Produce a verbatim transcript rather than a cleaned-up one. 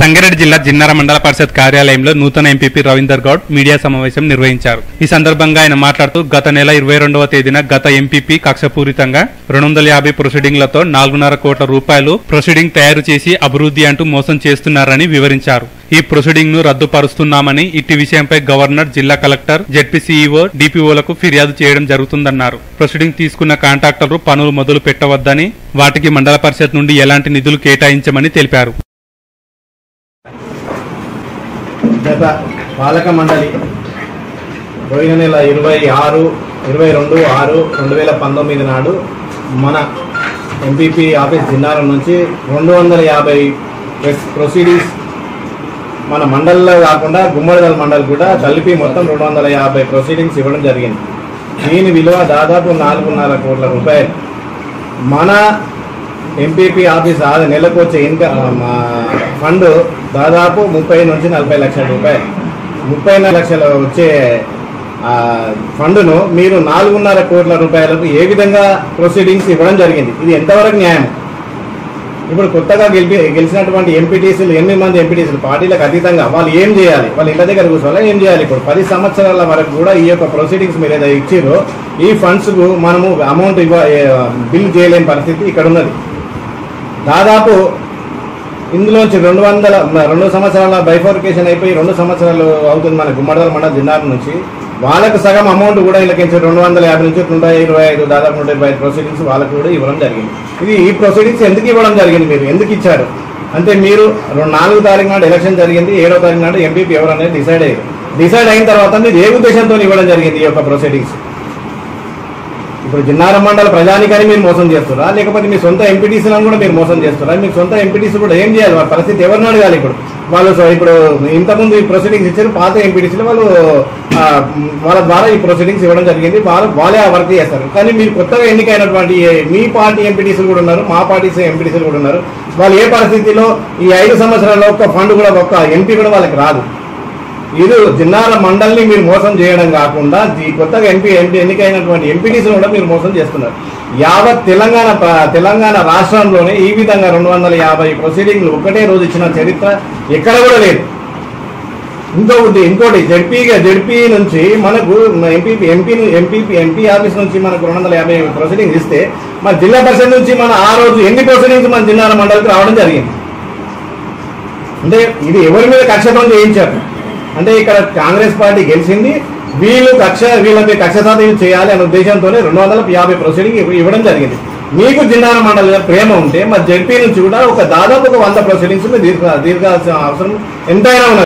సంగారెడ్డి జిల్లా జిన్నార మండల పరిషత్ కార్యాలయంలో నూతన ఎంపీపీ రవీందర్ గౌడ్ మీడియా సమావేశం నిర్వహించారు. ఈ సందర్భంగా ఆయన మాట్లాడుతూ గత నెల ఇరవై రెండవ తేదీన గత ఎంపీపీ కక్షపూరితంగా రెండు వందల యాభై ప్రొసీడింగ్లతో నాలుగున్నర కోట్ల రూపాయలు ప్రొసీడింగ్ తయారు చేసి అభివృద్ధి అంటూ మోసం చేస్తున్నారని వివరించారు. ఈ ప్రొసీడింగ్ ను రద్దుపరుస్తున్నామని, ఇట్టి విషయంపై గవర్నర్, జిల్లా కలెక్టర్, జెడ్పీ సీఈఓ, డిపిఓలకు ఫిర్యాదు చేయడం జరుగుతుందన్నారు. ప్రొసీడింగ్ తీసుకున్న కాంట్రాక్టర్లు పనులు మొదలు పెట్టవద్దని, వాటికి మండల పరిషత్ నుండి ఎలాంటి నిధులు కేటాయించమని తెలిపారు. గత పాలక మండలి పోయిన నెల ఇరవై ఆరు ఇరవై రెండు ఆరు రెండు వేల పంతొమ్మిది నాడు మన ఎంపీపీ ఆఫీస్ జిన్నారం నుంచి రెండు వందల యాభై ప్రొసీడింగ్స్ మన మండలిలో కాకుండా గుమ్మడిదల మండలి కూడా కలిపి మొత్తం రెండు వందల యాభై ప్రొసీడింగ్స్ ఇవ్వడం జరిగింది. దీని విలువ దాదాపు నాలుగున్నర కోట్ల రూపాయలు. మన ఎంపీపీ ఆఫీస్ ఆరు నెలకు వచ్చే ఇన్కమ్ ఫండ్ దాదాపు ముప్పై నుంచి నలభై లక్షల రూపాయలు. ముప్పై లక్షలు వచ్చే ఫండ్ను మీరు నాలుగున్నర కోట్ల రూపాయలకు ఏ విధంగా ప్రొసీడింగ్స్ ఇవ్వడం జరిగింది? ఇది ఎంతవరకు న్యాయం? ఇప్పుడు కొత్తగా గెలిపి గెలిచినటువంటి ఎంపీటీసీలు ఎనిమిది మంది ఎంపీటీసీలు పార్టీలకు అతీతంగా వాళ్ళు ఏం చేయాలి? వాళ్ళు ఇంటి దగ్గర కూర్చోవాలి, ఏం చేయాలి? ఇప్పుడు పది సంవత్సరాల వరకు కూడా ఈ యొక్క ప్రొసీడింగ్స్ మీరు ఏదైతే ఇచ్చిరో ఈ ఫండ్స్కు మనము అమౌంట్ ఇవ్వ బిల్ చేయలేని పరిస్థితి ఇక్కడ ఉన్నది. దాదాపు ఇందులోంచి రెండు వందల రెండు సంవత్సరాల బైఫోర్కేషన్ అయిపోయి రెండు సంవత్సరాలు అవుతుంది మన గుమ్మడిదల మండల జిన్నారం నుంచి. వాళ్ళకు సగం అమౌంట్ కూడా ఇళ్ళకించి రెండు వందల యాభై నుంచి నూట ఇరవై ఐదు దాదాపు నూట ఇరవై ఐదు ప్రొసీడింగ్స్ వాళ్ళకు కూడా ఇవ్వడం జరిగింది. ఇది ఈ ప్రొసీడింగ్స్ ఎందుకు ఇవ్వడం జరిగింది? మీరు ఎందుకు ఇచ్చారు అంటే, మీరు నాలుగు తారీఖు నాడు ఎలక్షన్ జరిగింది, ఏడో తారీఖు నాడు ఎంపీపీ ఎవరు అనేది డిసైడ్ అయ్యారు. డిసైడ్ అయిన తర్వాత మీరు ఏ ఉద్దేశంతో ఇవ్వడం జరిగింది ఈ యొక్క ప్రొసీడింగ్స్? ఇప్పుడు జిన్నారం మండల ప్రజానికాన్ని మీరు మోసం చేస్తారా, లేకపోతే మీ సొంత ఎంపీటీసీలను కూడా మీరు మోసం చేస్తారా? మీ సొంత ఎంపీటీసీ కూడా ఏం చేయాలి? వాళ్ళ పరిస్థితి ఎవరిని అడగాలి? ఇప్పుడు వాళ్ళు ఇప్పుడు ఇంతకుముందు ఈ ప్రొసీడింగ్స్ ఇచ్చారు పాత ఎంపీటీసీలు, వాళ్ళు వాళ్ళ ద్వారా ఈ ప్రొసీడింగ్స్ ఇవ్వడం జరిగింది. వాళ్ళు వాళ్ళే ఆ వర్క్ చేస్తారు. కానీ మీరు కొత్తగా ఎన్నికైనటువంటి మీ పార్టీ ఎంపీటీసీలు కూడా ఉన్నారు, మా పార్టీ ఎంపీటీసీలు కూడా ఉన్నారు. వాళ్ళు ఏ పరిస్థితిలో ఈ ఐదు సంవత్సరాల్లో ఒక్క ఫండ్ కూడా ఒక్క ఎంపీ కూడా వాళ్ళకి రాదు. ఇది జిన్నార మండలిని మీరు మోసం చేయడం కాకుండా ఈ కొత్తగా ఎంపీ ఎంపీ ఎన్నికైనటువంటి ఎంపీటీసీలు కూడా మీరు మోసం చేస్తున్నారు. యావత్ తెలంగాణ తెలంగాణ రాష్ట్రంలోనే ఈ విధంగా రెండు వందల యాభై ప్రొసీడింగ్లు ఒకటే రోజు ఇచ్చిన చరిత్ర ఎక్కడ కూడా లేదు. ఇంకొకటి ఇంకోటి జడ్పీగా జడ్పీ నుంచి మనకు MP MP MP MP office నుంచి మనకు రెండు వందల యాభై ప్రొసీడింగ్స్ ఇస్తే మన జిల్లా పరిషత్ నుంచి మన ఆ రోజు ఎన్ని ప్రొసీడింగ్స్ మన జిన్నార మండలికి రావడం జరిగింది? అంటే ఇది ఎవరి మీద కక్షపం చేయించారు అంటే, ఇక్కడ కాంగ్రెస్ పార్టీ గెలిచింది, వీళ్ళు కక్ష వీళ్ళకి కక్ష సాధన చేయాలి అనే ఉద్దేశంతోనే రెండు వందల యాభై ప్రొసీడింగ్ ఇవ్వడం జరిగింది. మీకు జిన్నార మండలి ప్రేమ ఉంటే మరి జడ్పీ నుంచి కూడా ఒక దాదాపు ఒక వంద ప్రొసీడింగ్స్ దీర్ఘ దీర్ఘాల్సిన అవసరం ఎంతైనా ఉన్నది.